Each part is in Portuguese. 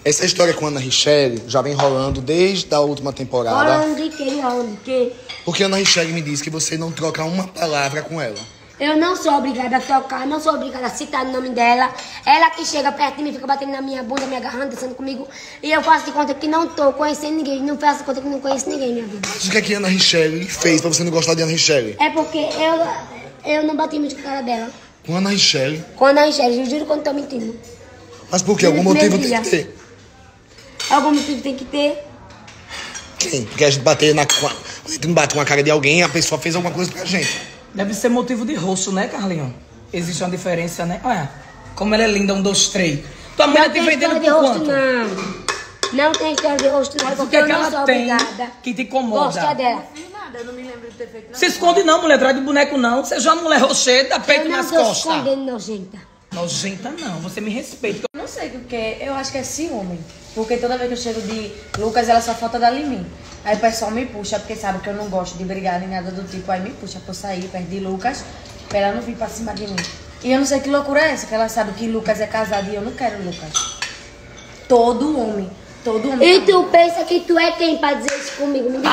Essa história com a Ana Richelle já vem rolando desde a última temporada. Rolando de quê? Rolando de quê? Porque a Ana Richelle me disse que você não troca uma palavra com ela. Eu não sou obrigada a tocar, não sou obrigada a citar o nome dela. Ela que chega perto de mim, fica batendo na minha bunda, me agarrando, dançando comigo. E eu faço de conta que não tô conhecendo ninguém. Não faço de conta que não conheço ninguém, minha vida. Mas o que é que a Ana Richelle fez pra você não gostar de Ana Richelle? É porque eu não bati muito com a cara dela. Com a Ana Richelle? Com a Ana Richelle, eu juro que eu não tô mentindo. Mas por quê? Algum motivo tem que ter? Algum motivo tem que ter? Sim, porque a gente bater na... Quando a gente não bate com a cara de alguém, a pessoa fez alguma coisa pra gente. Deve ser motivo de rosto, né, Carlinhos? Existe uma diferença, né? Olha, como ela é linda, 1, 2, 3. Tua mãe te vendendo por quanto? Não tem história de rosto, não. Mas o que é que ela tem que te incomoda? Gosta dela. Não fiz nada, eu não me lembro de ter feito nada. Se esconde não, mulher, atrás de boneco não. Seja uma mulher rocheda, peito nas costas. Eu não tô escondendo, nojenta. Nojenta não, você me respeita. Não sei o que é, eu acho que é ciúme. Porque toda vez que eu chego de Lucas, ela só falta dela em mim. Aí o pessoal me puxa, porque sabe que eu não gosto de brigar nem nada do tipo. Aí me puxa pra eu sair perto de Lucas, pra ela não vir pra cima de mim. E eu não sei que loucura é essa, que ela sabe que Lucas é casado e eu não quero Lucas. Todo homem. E tu pensa que tu é quem pra dizer isso comigo? Me diz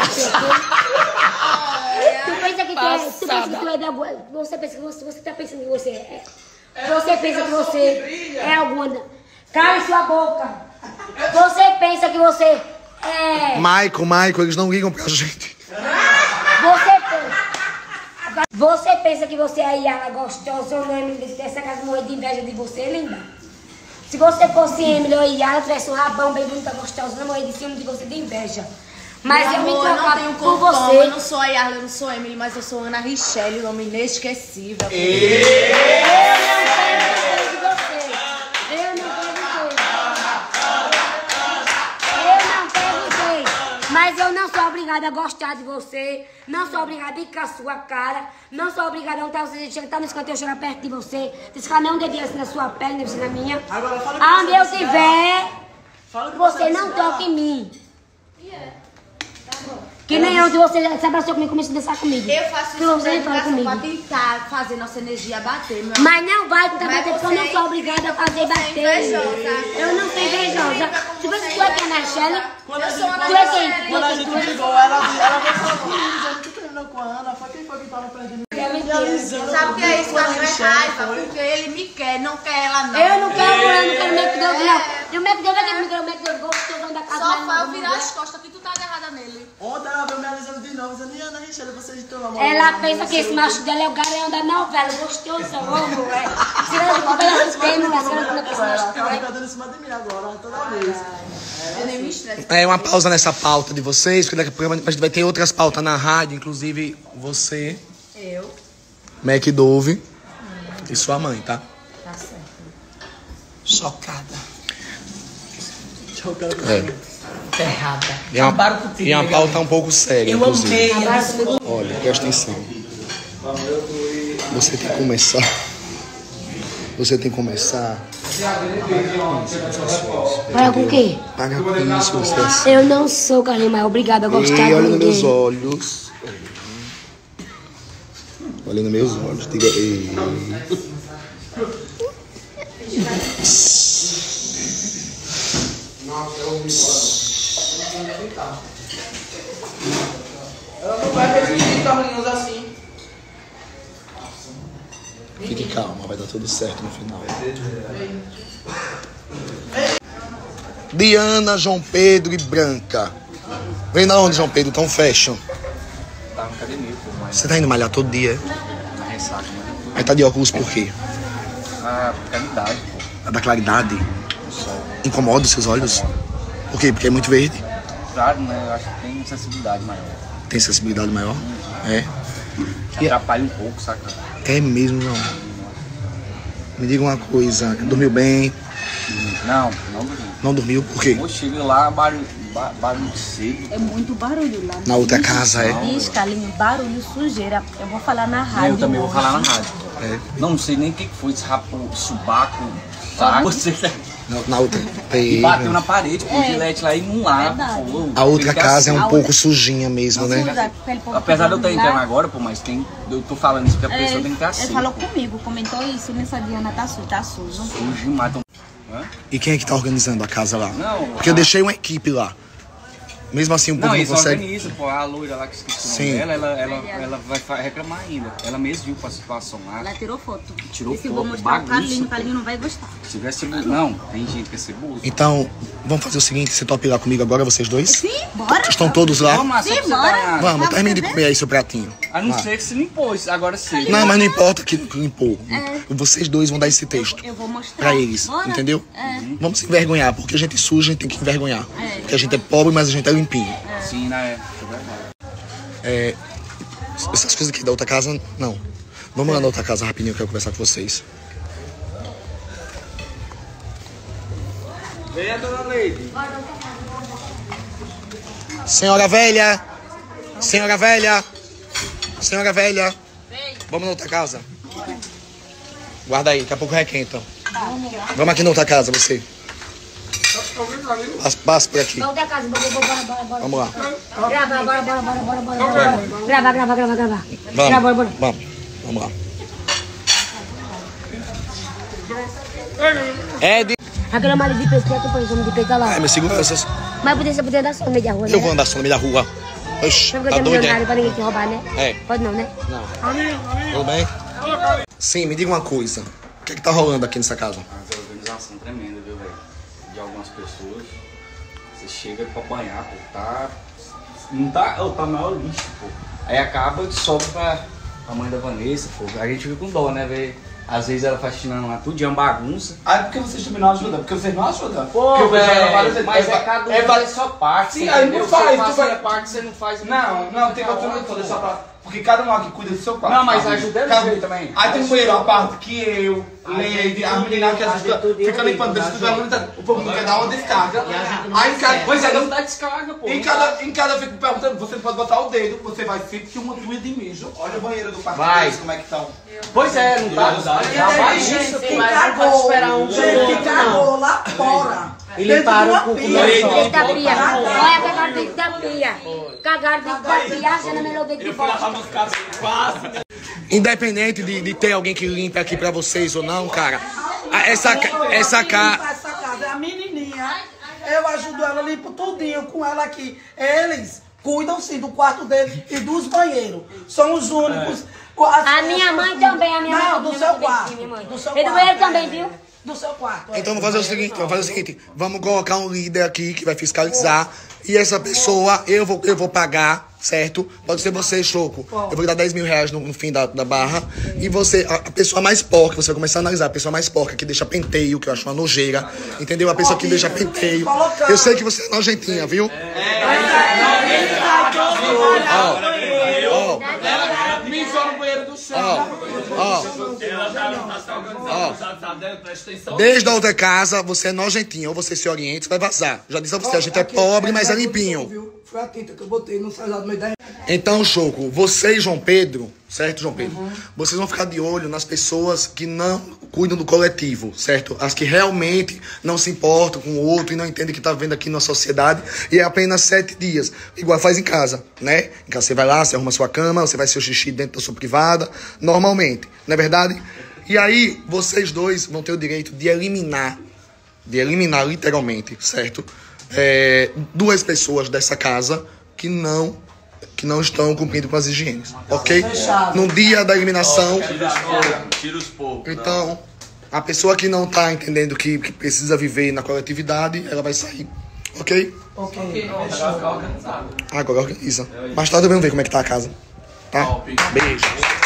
tu pensa que tu é da boa. Você pensa que você tá pensando que você é. Você pensa que você é alguma. Cala sua boca! Você pensa que você é. Michael, eles não ligam pra gente. Você pensa que você é Yala gostosa ou não é essa casa morrer de inveja de você, linda? Se você fosse Emily ou Yala, tivesse um rabão bem bonita, gostosa, não morrer de ciúme de você de inveja. Mas meu eu amor, me eu não tenho por você. Eu não sou a Yala, eu não sou a Emily, mas eu sou a Ana Richelle, o nome inesquecível. Mas eu não sou obrigada a gostar de você, não sou obrigada a ir com a sua cara, não sou obrigada a onde você chega, tá no escanteio, eu chegar perto de você, desficar nem um dedinho assim na sua pele, nem assim na minha. Agora fala que aonde eu você estiver, você não precisa. toca em mim. Que nem onde você se abraçou comigo e começou a dançar comigo. Eu faço isso pra tentar fazer nossa energia bater, meu amor. Mas não vai tentar bater, porque eu não sou obrigada a fazer bater. Eu não sou invejosa. Se você tu é quem, Ana Richelle? Quando a Tu é quem? Quando a gente brigou, ela falou que tu terminou com a Ana, foi quem foi que tava perdendo? Sabe o que é isso? Mas não é raiva, porque ele me quer, não quer ela não. Eu não quero mulher, não quero McDonald's, não. E o McDonald's é que me quer o McDonald's gostosão da casa. Só foi eu virar as costas que tu tá agarrada nele. Ontem ela veio me alisando de novo, dizendo, e Ana Richelle, vocês estão namorando? Ela pensa que esse macho dela é o garanhão da novela, gostosão, amor. Se ela não pela sistema, se ela não pensa Ela fica dando em cima de mim agora, toda vez. Eu nem me estresso. É uma pausa nessa pauta de vocês, porque daqui a pouco a gente vai ter outras pautas na rádio, inclusive você, Eu. McDove e sua mãe, tá? Tá certo. Chocada. Errada. E é Acabaram contigo, uma legal. pauta um pouco séria, Eu inclusive. amei. Olha, presta atenção. Você tem que começar. Você tem que começar. Paga com o quê? Paga com isso, você é assim. Eu não sou, Carlinhos, mas obrigada a gostar E de olha nos meus ninguém. olhos. Olha nos meus olhos. Diga ei. Ela não vai permitir Carlinhos assim. Fique calma, vai dar tudo certo no final. Diana, João Pedro e Branca. Vem da onde, João Pedro? Tão fashion. Tá na academia, pô, mas Você tá indo malhar todo dia? na ressaca, mas Aí tá de óculos por quê? a qualidade, pô, A da claridade. o sol. Incomoda os seus olhos? Por quê? Porque é muito verde? Claro, né? Eu acho que tem sensibilidade maior. Tem sensibilidade maior? É. Atrapalha um pouco, saca? É mesmo, não. Me diga uma coisa. Dormiu bem? Não dormi. Não dormiu? Por quê? Eu chego lá, barulho cedo. É muito barulho lá. Na outra casa, é? Diz, Carlinhos, barulho, sujeira. Eu vou falar na rádio. Eu também vou hoje. falar na rádio. É. Não sei nem o que foi esse rapo, subaco, saco. Você Na outra. e bateu na parede com o gilete lá e não lava. Verdade. Pô, A outra fica casa é um assim. pouco sujinha mesmo, né? Suja, aquele povo Apesar de eu que estar dorme entrando lá. agora, pô, mas eu tô falando isso porque a pessoa tem que estar assim. Ele falou pô. comigo, comentou isso, nessa Diana tá suja, tá sujo. Sujo demais. Então, E quem é que tá organizando a casa lá? Não, porque eu deixei uma equipe lá. Mesmo assim, o povo Não, não eles consegue. organizam, pô. A loira lá que esqueci o Sim. nome dela, ela vai reclamar ainda. Ela mesmo viu a situação lá. Ela tirou foto. Tirou Esse eu foto, vou mostrar o bagunça, o Carlinho não vai gostar. Se tivesse... Não, tem gente que quer ser burro. Então, vamos fazer o seguinte, você topa ir lá comigo agora, vocês dois? Sim, bora. Estão todos lá? Vamos lá, só pra você bora. ganhar. Vamos, termine de comer aí seu pratinho. A não ser que se limpou, agora sim. Não, mas não importa que limpou. Vocês dois vão dar esse texto Eu vou mostrar. pra eles, Bora. entendeu? Vamos se envergonhar, porque a gente suja, a gente tem que envergonhar. Porque a gente é pobre, mas a gente é limpinho. Sim, né? É verdade. Essas coisas aqui da outra casa, não. Vamos lá na outra casa rapidinho, eu quero conversar com vocês. Venha, dona Leide. Senhora velha! Senhora velha! Senhora velha! Vamos na outra casa? Guarda aí, daqui a pouco requenta. Vamos aqui na outra casa, você. Passa por aqui. Vamos da casa, bora. Vamos lá. Grava, bora. Grava. Vamos. Vamos lá. Aquela malha de pesca que põe de pegar lá. Ai, meu seguranças. Mas você podia andar só no meio da rua, né? Eu vou andar só no meio da rua. Oxi, Porque tá você é doido, milionário é? pra ninguém te roubar, né? É. Pode não, né? Não. Tudo bem? Sim, me diga uma coisa. O que é que tá rolando aqui nessa casa? Mas a organização tremenda, viu, velho? De algumas pessoas. Você chega pra banhar, pô, tá... Não tá... tá maior lixo, pô. Aí acaba e sobe pra mãe da Vanessa, pô. A gente fica com dó, né, velho? Às vezes ela faxinando lá tudo, é uma bagunça. Ah, é porque vocês também não ajudam, porque vocês não ajudam. Pô, Porque eu vejo ela várias velho, vezes, mas é cada um faz sua parte. Sim, você aí entendeu? não faz, Se eu tu faço vai- a minha parte, você não faz. Não, tem que fazer só pra... Porque cada um aqui cuida do seu quarto. Não, mas Cada um. ajuda Cada ele um. também. Aí tem um banheiro à parte que eu, Leide, as meninas que ficam limpando, o povo não quer dar uma descarga. Aí Pois é, não dá descarga, pô. em cada eu fico perguntando, você pode botar o dedo, você vai sempre que uma tuia de mijo. Olha o banheiro do quarto Vai. deles, como é que estão. Pois é, não tá. Gente, que cagou. Gente, que cagou lá fora. E limparam com Dentro da pia. Olha, cagaram dentro da pia. Cagaram dentro da pia, achando a melhor dentro de bosta. Independente de ter alguém que limpe aqui pra vocês ou não, cara. Essa casa... Essa casa é a menininha. Eu ajudo ela, limpo tudinho com ela aqui. Eles cuidam sim do quarto dele e dos banheiros. São os únicos. A minha mãe também, a minha mãe. Não, do seu quarto. Minha mãe. Do seu E do quarto. banheiro também, viu? Do seu quarto. Então vamos fazer o seguinte, vamos colocar um líder aqui que vai fiscalizar e essa pessoa eu vou pagar, certo? Pode ser você, Choco. Eu vou dar 10 mil reais no fim da barra e você, a pessoa mais porca, você vai começar a analisar, a pessoa mais porca que deixa penteio, que eu acho uma nojeira, entendeu? A pessoa que deixa penteio. Eu sei que você é nojentinha, viu? Mijou no banheiro do chão. Desde a outra casa, você é nojentinho, ou você se orienta, você vai vazar. Já disse a você, a gente é pobre, mas é limpinho. Foi a tinta que eu botei no celular do meio da... Então, Choco, você e João Pedro, certo, João Pedro? Vocês vão ficar de olho nas pessoas que não cuidam do coletivo, certo? As que realmente não se importam com o outro e não entendem o que tá vendo aqui na sociedade. E é apenas 7 dias. Igual faz em casa, né? Em casa você vai lá, você arruma sua cama, você vai seu xixi dentro da sua privada, normalmente, não é verdade? E aí, vocês dois vão ter o direito de eliminar literalmente, certo? 2 pessoas dessa casa que não estão cumprindo com as higienes, ok? No dia da eliminação, Tira os poucos. então, a pessoa que não tá entendendo que precisa viver na coletividade, ela vai sair, ok? Agora organiza. Mais tarde vamos ver como é que tá a casa, tá? Beijo.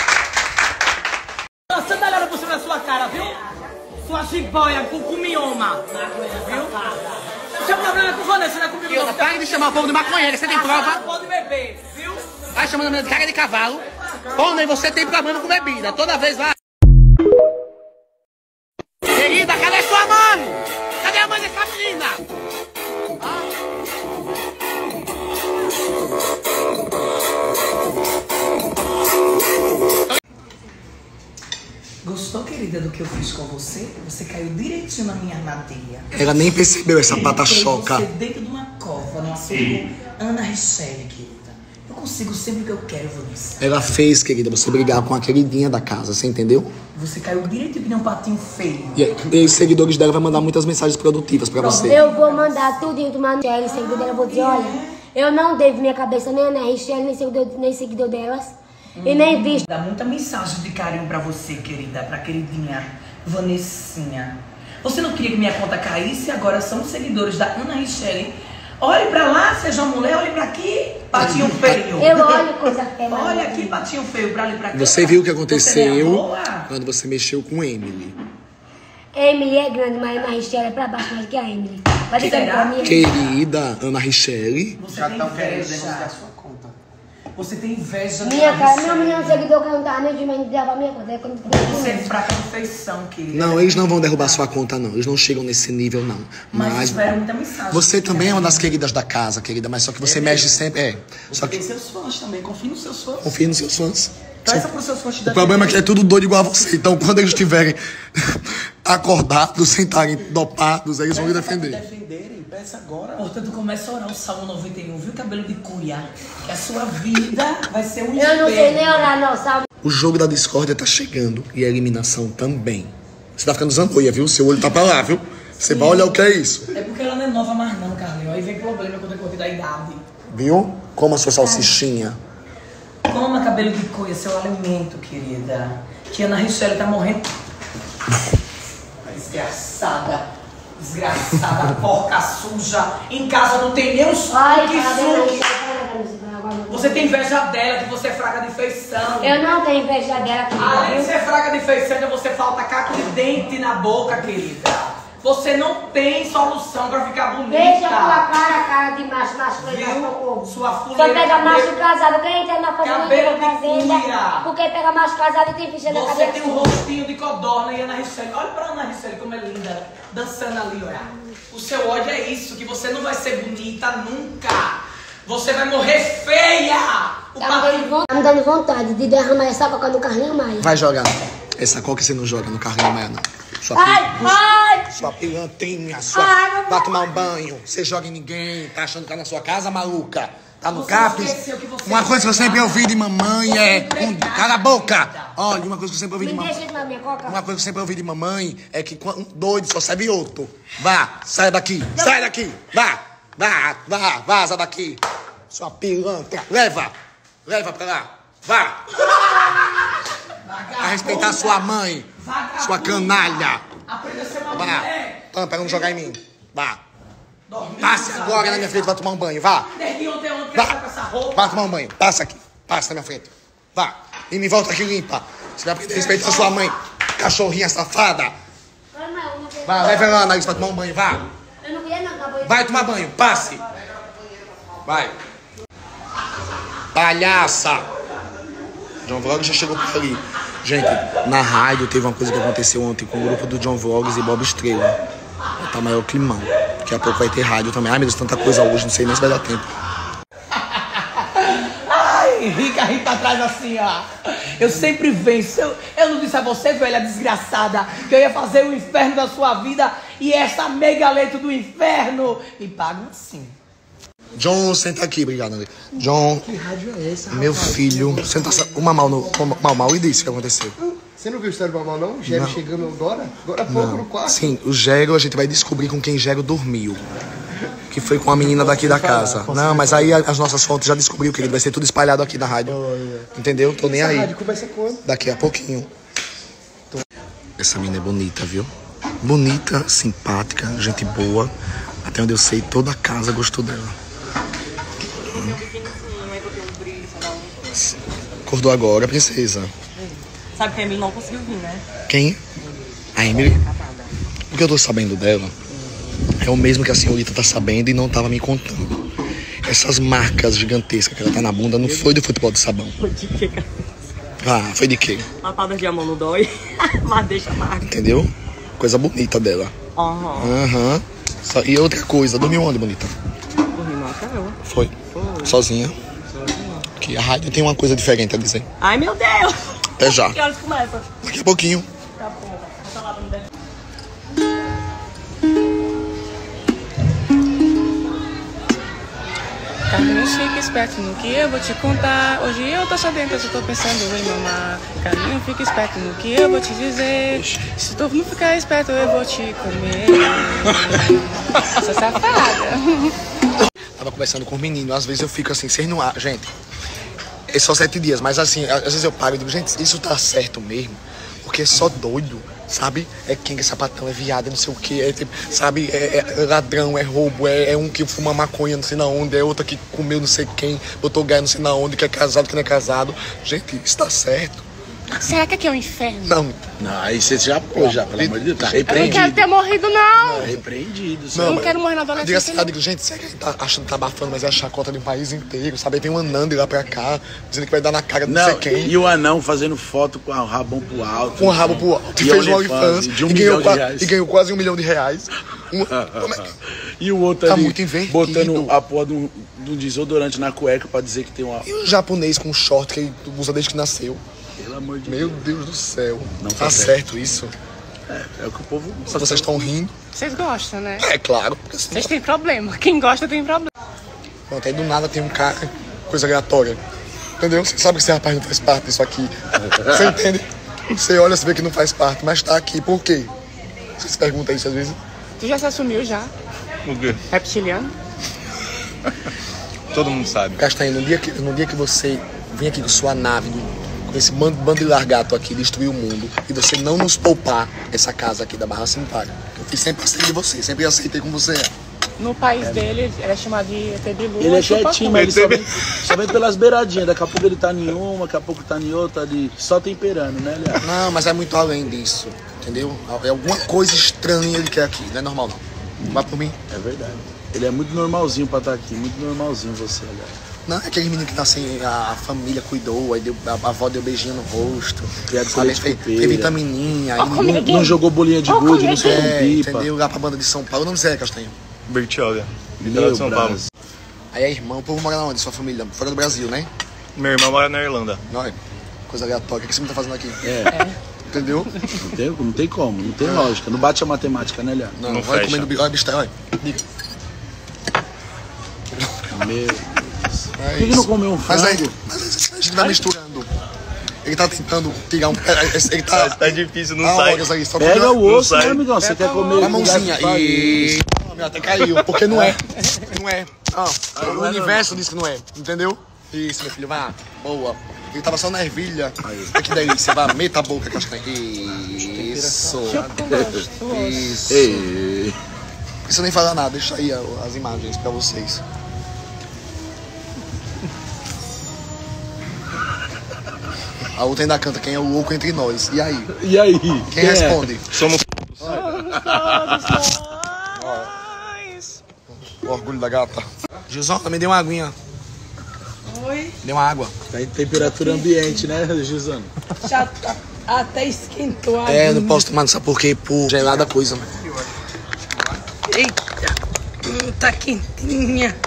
Sandália por cima da sua cara, viu? Sua jiboia com mioma, viu? Seu problema é com Vanessa, não é comigo não. Para de chamar o povo de maconheiro, você tem prova? Pode beber, viu? Vai chamando a menina de cara de cavalo. Quando aí você tem problema com bebida, toda vez vai. Querida, cadê sua mãe? Cadê a mãe dessa menina? Gostou, querida, do que eu fiz com você? Você caiu direitinho na minha armadilha. Ela nem percebeu essa patachoca. Você dentro de uma cova, numa sua Ana Richelle, querida. Eu consigo sempre que eu quero, Vanessa. Ela fez, querida, você brigar com a queridinha da casa, você entendeu? Você caiu direito que nem um patinho feio. E os seguidores dela vão mandar muitas mensagens produtivas pra você. Eu vou mandar tudinho do Michelle, seguidor dela, vou dizer, olha, eu não devo minha cabeça nem a Ana Richelle, nem seguidor delas, e nem visto. Dá muita mensagem de carinho pra você, querida, pra queridinha Vanessinha. Você não queria que minha conta caísse, agora são seguidores da Ana Richelle. Olhe pra lá, seja mulher, olhe pra aqui, patinho feio. Eu olho coisa feia. Olha aqui, patinho feio, pra ali, pra cá. Você viu o que aconteceu Você quando você mexeu com Emily. Emily é grande, mas a Ana Richelle é pra baixo mais que a Emily. Vai dizer pra mim. Querida Ana Richelle. Você tem inveja. Você tem inveja Minha cara, meu milhão de seguidor que eu não tava nem de mãe dava minha conta. É quando você é fraca de feição, querida. Não, eles não vão derrubar sua conta, não. Eles não chegam nesse nível, não. Mas esperam muita mensagem. Você também é uma das queridas da casa, querida, mas só que você mexe sempre. Só que tem seus fãs também, confie nos seus fãs. confia nos seus fãs. Peça pros seus fãs te O problema é que é tudo doido igual a você. Então, quando eles estiverem acordados, sem estarem dopados, eles vão me defender. Defenderem, peça agora. Portanto, começa a orar o Salmo 91, viu, cabelo de cuia? Que a sua vida vai ser um inferno. Eu não sei nem orar, não, sabe? O jogo da discórdia tá chegando e a eliminação também. Você tá ficando zamboia, viu? Seu olho tá pra lá, viu? Você vai olhar o que é isso. É porque ela não é nova mais não, Carlinhos. Aí vem problema quando é corrida da idade. Viu? Coma sua salsichinha. Coma cabelo de cuia, seu alimento, querida. Que a Ana Richelle tá morrendo. Desgraçada. Desgraçada, porca suja. Em casa não tem nem um Ai, que suque. cara, Você tem inveja dela, que você é fraca de feição. eu não tenho inveja dela, Além de querida. ser fraca de feição, ainda você falta caco de dente na boca, querida. Você não tem solução pra ficar bonita. Veja a tua cara de macho, macho foi Viu? mais pouco. Sua Só fuleira pega macho cabelo- casado, quem entra na fazenda cabelo da de fazenda, cuia. porque pega macho casado e tem ficha da Você cadeia. tem um rostinho de codorna e Ana Richelle. Olha pra Ana Richelle como é linda, dançando ali, olha. O seu ódio é isso, que você não vai ser bonita nunca. Você vai morrer feia. O Tá me dando vontade de derramar essa coca no Carlinhos Maia. Vai jogar. Essa coca você não joga no carrinho amanhã, não. Sua pilantinha, vai tomar um banho. Você joga em ninguém, tá achando que tá na sua casa, maluca? Tá no CAPES? Uma coisa que eu sempre ouvi de mamãe é... Cala a boca! Olha, uma coisa que eu sempre ouvi de Me mamãe... deixa tomar minha coca. Uma coisa que eu sempre ouvi de mamãe é que um doido só serve outro. Vá, sai daqui, sai daqui. Vá, vaza daqui. Sua pilantra, leva pra lá. Vá. A respeitar sua mãe, sua canalha. Aprenda a ser uma Vá. mulher. Toma, pra não jogar em mim. Vá. Passe agora na minha frente, vai tomar um banho. Vá. Desde ontem que Vá. ela tá com essa roupa. Vai tomar um banho. Passa aqui. Passa na minha frente. Vá. E me volta aqui limpa. Você vai aprender a respeitar sua mãe, cachorrinha safada. Vá, leva ela lá, Nariz, pra tomar um banho. Vá. Eu não queria não, acabou. Vai tomar banho. Passe. Vai. Palhaça. John Vlogs já chegou por ali. Gente, na rádio teve uma coisa que aconteceu ontem com o grupo do John Vlogs e Bob Estrela. Tá maior climão. Daqui a pouco vai ter rádio também. Ai, meu Deus, tanta coisa hoje, não sei nem se vai dar tempo. Ai, rica, ri pra trás assim, ó. Eu sempre venço. Eu não disse a você, velha desgraçada, que eu ia fazer o inferno da sua vida e essa megaleto do inferno me pagam assim. John, senta aqui, obrigado, André. John, Que rádio é essa, meu filho, senta o Mal e disse o que aconteceu. Você não viu a história do Mamal, não? O Gero Não. chegando agora? Agora há pouco no quarto. Sim, o Gero, a gente vai descobrir com quem Gero dormiu. Que foi com a menina daqui da casa. Não, mas aí as nossas fontes já descobriu, querido. Vai ser tudo espalhado aqui na rádio. Entendeu? Tô nem Essa aí. rádio começa quando? Daqui a pouquinho. Essa menina é bonita, viu? Bonita, simpática, gente boa. Até onde eu sei, toda a casa gostou dela. Acordou agora, princesa. Sabe que a Emily não conseguiu vir, né? Quem? A Emily? O que eu tô sabendo dela é o mesmo que a senhorita tá sabendo e não tava me contando. Essas marcas gigantescas que ela tá na bunda não foi do futebol de sabão. Foi de quê, cara? Ah, foi de quê? Lapada de mão não dói, mas deixa a marca. Entendeu? Coisa bonita dela. Aham. E outra coisa, dormiu onde, bonita? Dormi no hotel. Foi. Sozinha. Que a rádio tem uma coisa diferente a dizer. Ai, meu Deus! Até já. Que horas começa? Daqui a pouquinho. Tá bom. Essa lá não deve... Carlinhos, fica esperto no que eu vou te contar. Hoje eu tô sabendo, eu tô pensando em mamar. Carlinhos, fica esperto no que eu vou te dizer. Se tu não ficar esperto, eu vou te comer. Essa safada. Tava conversando com o menino, às vezes eu fico assim, vocês não... Gente, é só 7 dias, mas assim, às vezes eu paro e digo, gente, isso tá certo mesmo? Porque é só doido, sabe? É quem é sapatão, é viado, é não sei o que, é tipo, sabe? É ladrão, é roubo, é um que fuma maconha não sei na onde, é outro que comeu não sei quem, botou gás não sei na onde, que é casado, que não é casado. Gente, isso tá certo. Será que aqui é um inferno? Não. Não, aí você já pô, já, pelo amor de Deus, tá Eu não repreendido. quero ter morrido, não. Tá repreendido. Eu não quero morrer na Diga adolescência, assim, eu digo, gente, será que a gente tá achando que tá abafando, mas é a chacota de um país inteiro, sabe? Aí vem um anão de lá pra cá, dizendo que vai dar na cara de não sei Não, quem. e o anão fazendo foto com o rabão pro alto. Com o rabo pro alto, E fez um OnlyFans, OnlyFans de 1 e milhão de reais. ganhou quase R$1 milhão. E o outro Tá ali, muito invertido. botando a porra do desodorante na cueca pra dizer que tem uma... E o japonês com short que ele usa desde que nasceu. Pelo amor de Meu Deus. Deus do céu. Não tá tá certo isso? É o que o povo... Se vocês estão rindo, Vocês gostam, né? é claro. Porque assim, Vocês têm problema. Quem gosta tem problema. pronto, aí do nada tem um cara, coisa aleatória. Entendeu? Você sabe que esse rapaz não faz parte disso aqui. Você entende? Você olha, você vê que não faz parte, mas tá aqui. Por quê? Você se pergunta isso às vezes? Tu já se assumiu já? O quê? Reptiliano? Todo mundo sabe. Castanho, no dia que você vem aqui com sua nave, com esse bando de largato aqui, destruir o mundo, e você não nos poupar essa casa aqui da Barra Simpária. Eu fiz sempre parceiro de você, sempre aceitei como você é. No país dele, ele é chamado de ET Bilu. Ele é quietinho, mas ele só vem pelas beiradinhas. Daqui a pouco ele tá em uma, daqui a pouco tá em outra, ali, só temperando, né, aliás? Não, mas é muito além disso, entendeu? É alguma coisa estranha ele quer aqui, não é normal não. Vai por mim. É verdade. Ele é muito normalzinho pra estar aqui, muito normalzinho você, aliás. Não, é aquele menino que nasceu, a família cuidou, aí a avó deu beijinho no rosto, Criado com sabe? leite Fez copeira. vitamininha, aí Não jogou bolinha de gude, não soltou pipa. entendeu? Lá pra banda de São Paulo, não sei, Castanho. Bertioga. Meu Litoral de São Paulo. Brasil. Aí é irmão, o povo mora onde? Sua família? Fora do Brasil, né? Meu irmão mora na Irlanda. Não é? Coisa aleatória. O que você me tá fazendo aqui? É, Entendeu? não tem como, não tem lógica. Não bate a matemática, né, Léo? Não, Não vai fecha. comendo olha, besteira, olha. Diga. Meu Deus. É Por que isso. não comeu um Mas aí, frango? a gente vai misturando. Ele tá tentando tirar um... Ele tá... Tá difícil, não Ah, sai. olha isso aí, só Pega comeu o osso, sai. né, amigão? Você quer comer a mãozinha. gato E... Até caiu, porque não é. Não é. Ah, o não é universo disse que não é, entendeu? Isso, meu filho, vai. Boa. Ele tava só na ervilha. Olha que delícia, vai, meta a boca, Castanha. Isso. Isso. Ei, Não precisa nem falar nada, deixa aí as imagens pra vocês. A outra ainda canta quem é o louco entre nós. E aí? e aí? Quem responde? Somos O orgulho da gata. Gilson, também deu uma aguinha. Oi? Deu uma água. Tá em temperatura ambiente, né, Gisana? Já tá, até esquentou a É, aguinha. não posso tomar, não sabe por quê? Por gelada coisa, né? Eita, tá quentinha.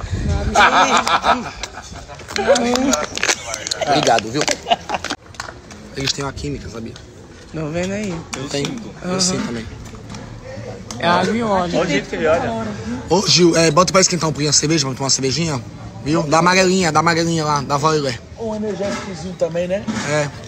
Obrigado, viu? Eles têm uma química, sabia? Não vendo aí? Tem. Eu sim também. É água e óleo. Olha o jeito que ele olha. Ô, Gil, bota pra esquentar um pouquinho a cerveja, vamos tomar uma cervejinha? Viu? Dá amarelinha lá, da Voiler. Um energéticozinho também, né? É.